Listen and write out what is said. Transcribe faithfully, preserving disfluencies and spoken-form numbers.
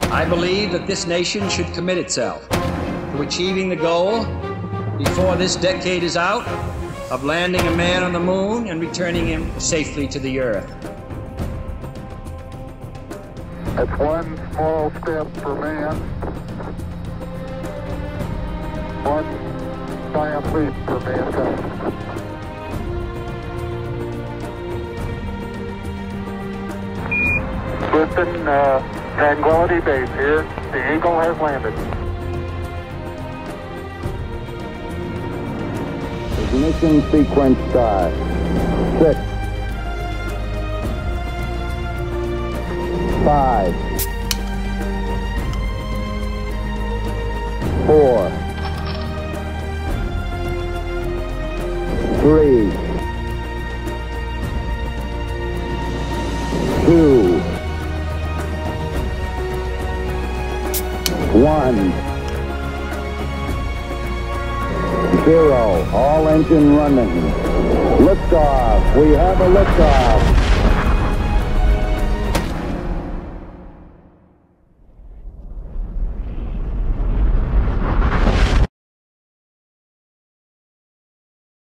I believe that this nation should commit itself to achieving the goal, before this decade is out, of landing a man on the moon and returning him safely to the Earth. That's one small step for man, one giant leap for mankind. Houston, uh, Tranquility Base here. The Eagle has landed. Ignition sequence start. Six. Five. Four. Three. Two. One. Zero. All engine running. Liftoff. We have a liftoff.